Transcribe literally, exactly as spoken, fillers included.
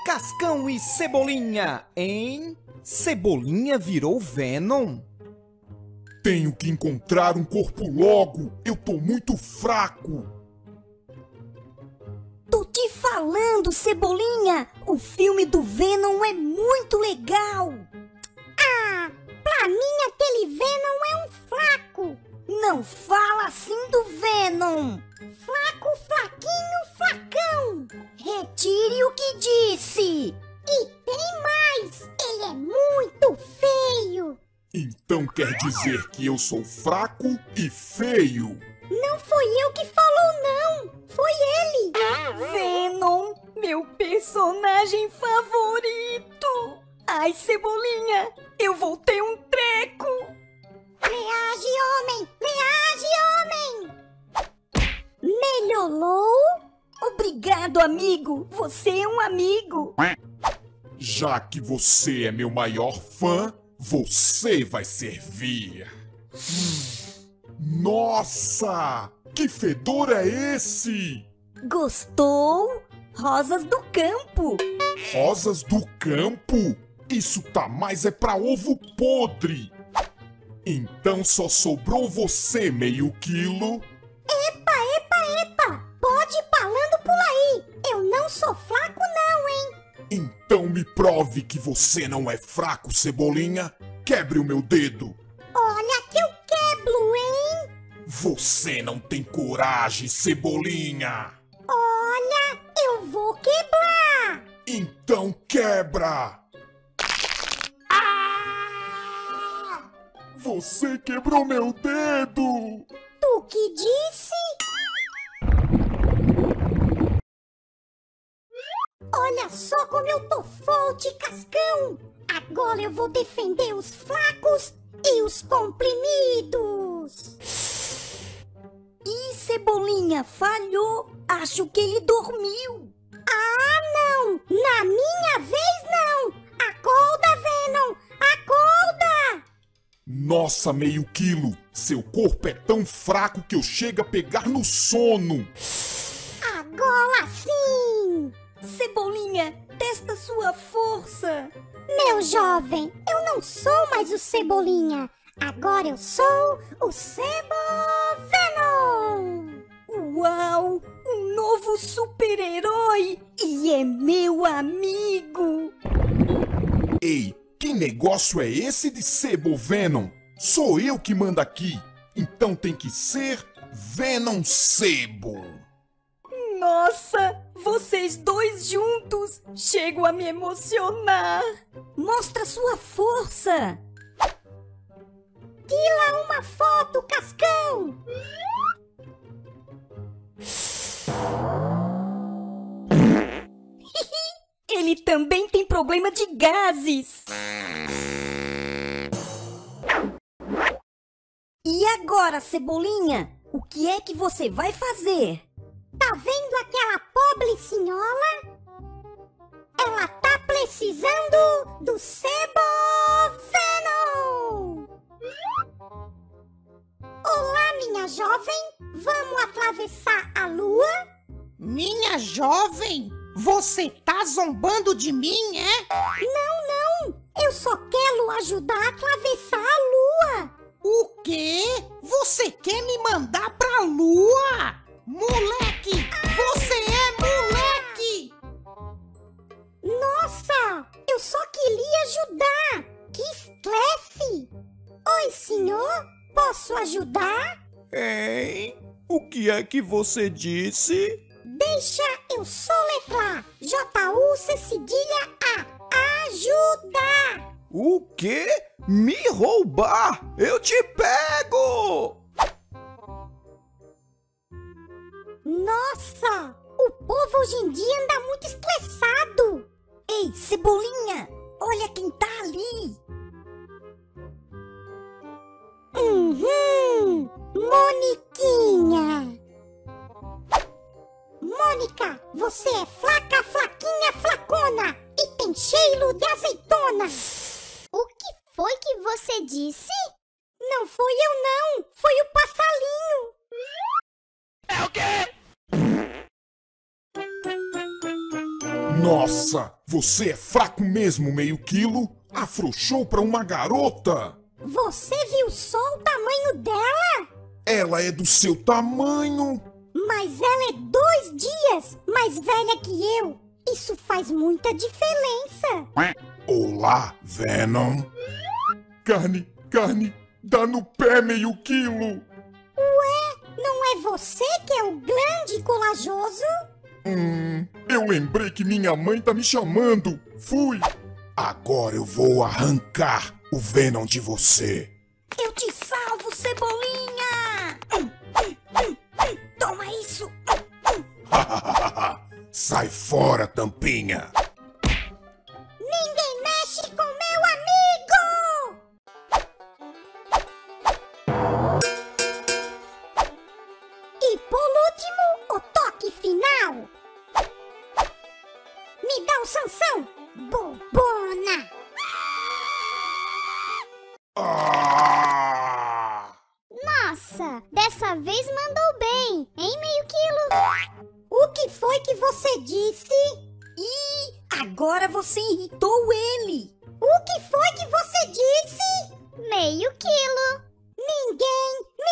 Cascão e Cebolinha em Cebolinha virou Venom? Tenho que encontrar um corpo logo, eu tô muito fraco. Tô te falando, Cebolinha, o filme do Venom é muito legal. Ah, pra mim aquele Venom é um flaco. Não fala assim do Venom. Flaco, flaquinho, flacão. Retire o que disse. E tem mais, ele é muito feio. Então quer dizer que eu sou fraco e feio? Não foi eu que falou, não. Foi ele. Venom, meu personagem favorito. Ai, Cebolinha, eu vou ter um treco. Reage, homem! Reage, homem! Melhorou? Obrigado, amigo. Você é um amigo. Já que você é meu maior fã, você vai servir. Nossa! Que fedor é esse? Gostou? Rosas do campo. Rosas do campo? Isso tá mais é pra ovo podre. Então só sobrou você, meio quilo. Epa, epa, epa! Pode ir falando por aí. Eu não sou fraco não, hein? Então me prove que você não é fraco, Cebolinha. Quebre o meu dedo. Olha que eu quebro, hein? Você não tem coragem, Cebolinha. Olha, eu vou quebrar. Então quebra. Você quebrou meu dedo! Tu que disse? Olha só como eu tô forte, Cascão! Agora eu vou defender os fracos e os comprimidos! Ih, Cebolinha, falhou! Acho que ele dormiu! Ah, não! Na minha vez, não! Acorda, Venom! Acorda! Nossa, meio quilo! Seu corpo é tão fraco que eu chego a pegar no sono! Agora sim! Cebolinha, testa sua força! Meu jovem, eu não sou mais o Cebolinha! Agora eu sou o Cebovenom! Uau! Um novo super-herói! E é meu amigo! Ei, que negócio é esse de Cebovenom? Sou eu que mando aqui! Então tem que ser Venom Sebo! Nossa! Vocês dois juntos! Chego a me emocionar! Mostra sua força! Tira uma foto, Cascão! Ele também tem problema de gases! E agora, Cebolinha? O que é que você vai fazer? Tá vendo aquela pobre senhora? Ela tá precisando do Cebovenom! Olá, minha jovem! Vamos atravessar a lua? Minha jovem? Você tá zombando de mim, é? Não, não! Eu só quero ajudar a atravessar a lua! O quê? Você quer me mandar pra lua? Moleque! Você é moleque! Nossa! Eu só queria ajudar! Que estresse! Oi, senhor? Posso ajudar? Hein? O que é que você disse? Deixa eu soletrar. J U C cedilha A. Ajudar. O quê? Me roubar? Eu te pego! Nossa! O povo hoje em dia anda muito estressado. Ei, Cebolinha! Olha quem tá ali! Uhum! Moniquinha! Mônica, você é flaca, flaquinha, flacona e tem cheiro de azeitona. O que foi que você disse? Não foi eu não, foi o passarinho. É o quê? Nossa, você é fraco mesmo, meio quilo. Afrouxou pra uma garota. Você viu só o tamanho dela? Ela é do seu tamanho. Mas ela é dois dias mais velha que eu. Isso faz muita diferença. Olá, Venom. Carne, carne, dá no pé, meio quilo. Ué, não é você que é o grande e corajoso? Hum, eu lembrei que minha mãe tá me chamando. Fui. Agora eu vou arrancar o Venom de você. Eu te salvo, Cebolinha! Hum, hum, hum, hum. Toma isso! Hum, hum. Sai fora, Tampinha. Ninguém mexe com meu amigo! E por último, o toque final. Me dá o Sansão, bobona! Ah! Nossa, dessa vez mandou bem, hein, meio quilo? O que foi que você disse? Ih, agora você irritou ele! O que foi que você disse? Meio quilo. Ninguém me